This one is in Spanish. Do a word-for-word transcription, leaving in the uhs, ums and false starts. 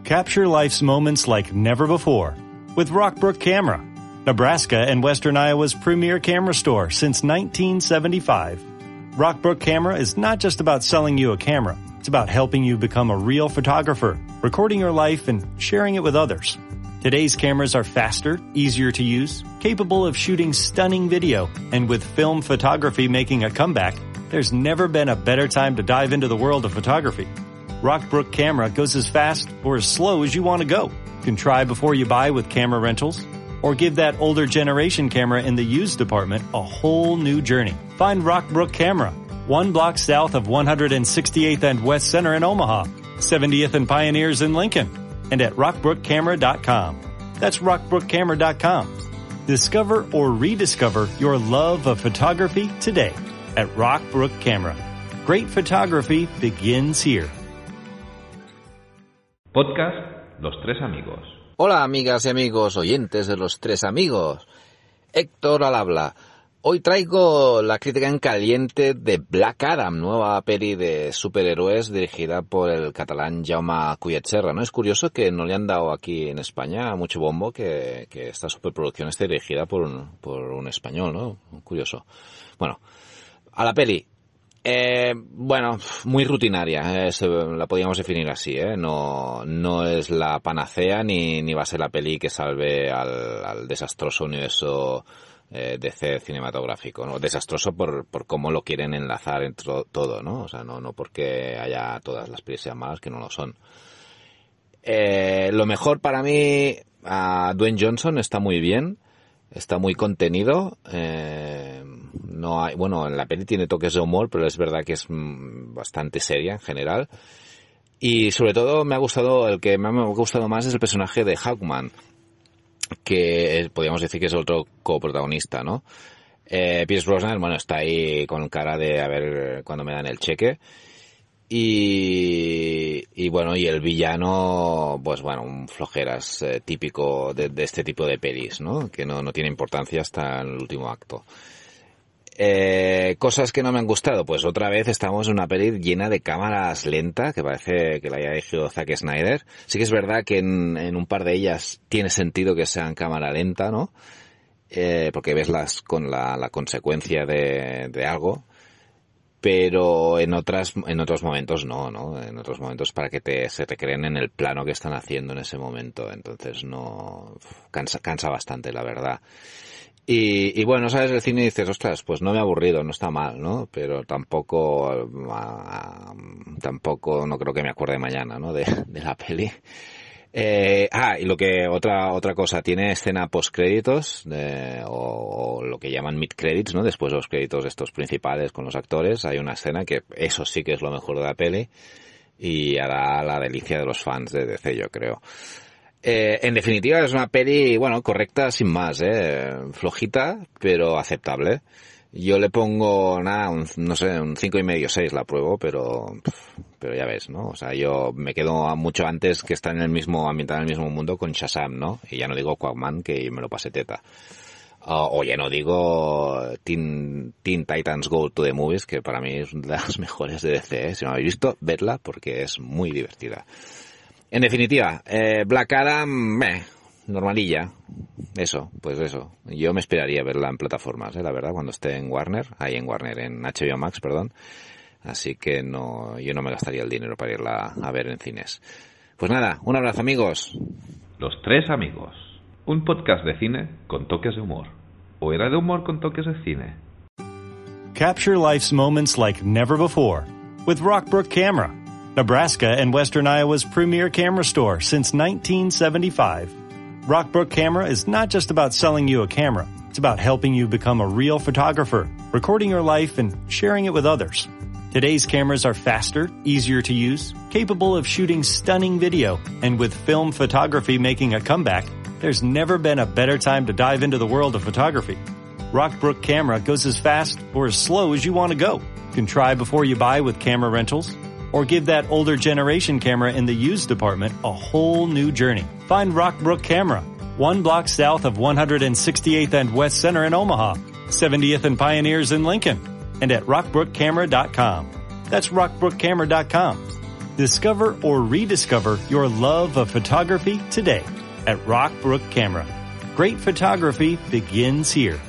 Capture life's moments like never before with Rockbrook Camera, Nebraska and Western Iowa's premier camera store since nineteen seventy-five. Rockbrook Camera is not just about selling you a camera. It's about helping you become a real photographer, recording your life and sharing it with others. Today's cameras are faster, easier to use, capable of shooting stunning video, and with film photography making a comeback, there's never been a better time to dive into the world of photography. Rockbrook Camera goes as fast or as slow as you want to go. You can try before you buy with camera rentals, or give that older generation camera in the used department a whole new journey. Find Rockbrook Camera, one block south of one hundred sixty-eighth and West Center in Omaha, seventieth and Pioneers in Lincoln, and at rockbrook camera dot com. That's rockbrook camera dot com. Discover or rediscover your love of photography today at Rockbrook Camera. Great photography begins here. Podcast Los Tres Amigos. Hola amigas y amigos oyentes de Los Tres Amigos. Héctor al habla. Hoy traigo la crítica en caliente de Black Adam, nueva peli de superhéroes dirigida por el catalán Jaume Collet-Serra, ¿no? Es curioso que no le han dado aquí en España mucho bombo que, que esta superproducción esté dirigida por un, por un español, ¿no? Curioso. Bueno, a la peli. Eh, bueno, muy rutinaria, eh, se, la podríamos definir así, ¿eh? No, no es la panacea ni, ni va a ser la peli que salve al, al desastroso universo eh, D C cinematográfico, ¿no? Desastroso por, por cómo lo quieren enlazar entre todo, ¿no? O sea, no, no porque haya todas las pelis sean malas, que no lo son. Eh, lo mejor para mí, a Dwayne Johnson está muy bien. Está muy contenido, eh, no hay, bueno, en la peli tiene toques de humor, pero es verdad que es mm, bastante seria en general. Y sobre todo me ha gustado, el que me ha gustado más es el personaje de Hawkman, que es, podríamos decir que es otro coprotagonista, ¿no? Eh, Pierce Brosnan, bueno, está ahí con cara de a ver cuándo me dan el cheque. Y, y bueno, y el villano, pues bueno, un flojeras eh, típico de, de este tipo de pelis, ¿no? Que no, no tiene importancia hasta el último acto. Eh, cosas que no me han gustado, pues otra vez estamos en una peli llena de cámaras lentas, que parece que la haya dirigido Zack Snyder. Sí que es verdad que en, en un par de ellas tiene sentido que sean cámara lenta, ¿no? Eh, porque ves las con la, la consecuencia de, de algo. Pero en otras, en otros momentos no, ¿no? En otros momentos para que te, se te creen en el plano que están haciendo en ese momento. Entonces no, cansa, cansa bastante, la verdad. Y, y bueno, sales del cine y dices, ostras, pues no me he aburrido, no está mal, ¿no? Pero tampoco, uh, tampoco, no creo que me acuerde mañana, ¿no? De, de la peli. Eh, ah, y lo que, otra, otra cosa, tiene escena post-créditos, eh, o, o lo que llaman mid-credits, ¿no? Después de los créditos estos principales con los actores, hay una escena que eso sí que es lo mejor de la peli y hará la delicia de los fans de D C, yo creo. Eh, en definitiva es una peli, bueno, correcta sin más, eh, flojita, pero aceptable. Yo le pongo, nada, un, no sé, un cinco y medio, seis la pruebo, pero, pero ya ves, ¿no? O sea, yo me quedo mucho antes que estar en el mismo, ambientado en el mismo mundo con Shazam, ¿no? Y ya no digo Aquaman, que me lo pasé teta. Uh, o ya no digo Teen, Teen Titans Go to the Movies, que para mí es una de las mejores de D C, ¿eh? Si no la habéis visto, vedla porque es muy divertida. En definitiva, eh, Black Adam, meh. Normalilla, eso, pues eso. Yo me esperaría verla en plataformas, ¿eh? La verdad, cuando esté en Warner, ahí en Warner, en H B O Max, perdón. Así que no, yo no me gastaría el dinero para irla a ver en cines. Pues nada, un abrazo, amigos. Los Tres Amigos, un podcast de cine con toques de humor. ¿O era de humor con toques de cine? Capture life's moments like never before with Rockbrook Camera, Nebraska and Western Iowa's premier camera store since nineteen seventy-five. Rockbrook Camera is not just about selling you a camera. It's about helping you become a real photographer, recording your life and sharing it with others. Today's cameras are faster, easier to use, capable of shooting stunning video, and with film photography making a comeback, there's never been a better time to dive into the world of photography. Rockbrook Camera goes as fast or as slow as you want to go. You can try before you buy with camera rentals, or give that older generation camera in the used department a whole new journey. Find Rockbrook Camera, one block south of one hundred sixty-eighth and West Center in Omaha, seventieth and Pioneers in Lincoln, and at rockbrook camera dot com. That's rockbrook camera dot com. Discover or rediscover your love of photography today at Rockbrook Camera. Great photography begins here.